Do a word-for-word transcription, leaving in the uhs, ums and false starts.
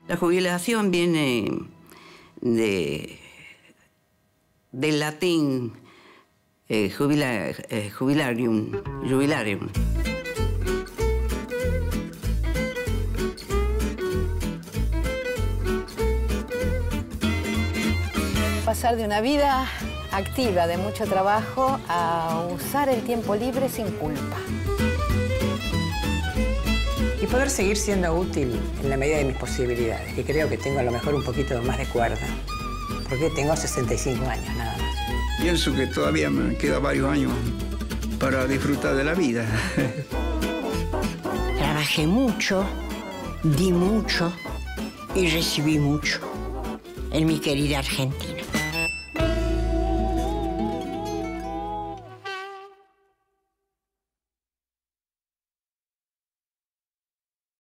La jubilación viene de, del latín eh, jubila, eh, jubilarium, jubilarium. Pasar de una vida activa, de mucho trabajo, a usar el tiempo libre sin culpa. Y poder seguir siendo útil en la medida de mis posibilidades, que creo que tengo a lo mejor un poquito más de cuerda, porque tengo sesenta y cinco años nada más. Pienso que todavía me quedan varios años para disfrutar de la vida. Trabajé mucho, di mucho y recibí mucho en mi querida Argentina.